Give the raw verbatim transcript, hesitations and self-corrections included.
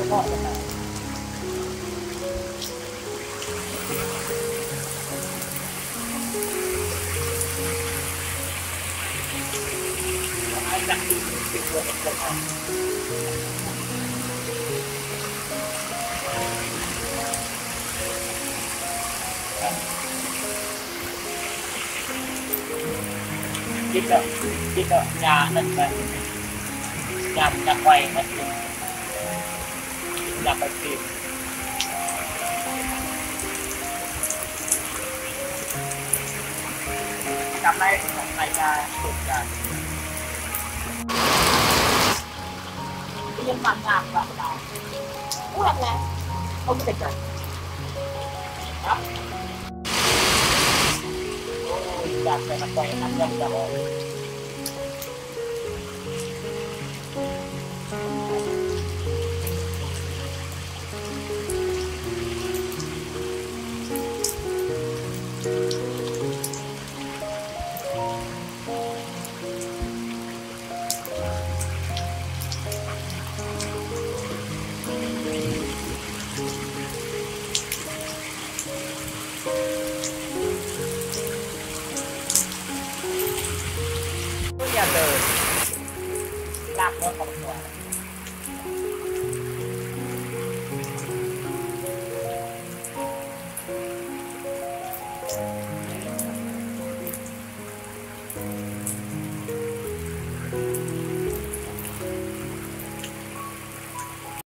gọi là ai đặt đi cái vừa được được không chỉ cần chỉ cần nhà nên là nhà nhà quay hết nhà quay phim năm nay thì một ngày là một ngày nhưng mà làm vào đó cũng là là không thể chọn đó đạt về mặt quay năm năm rồi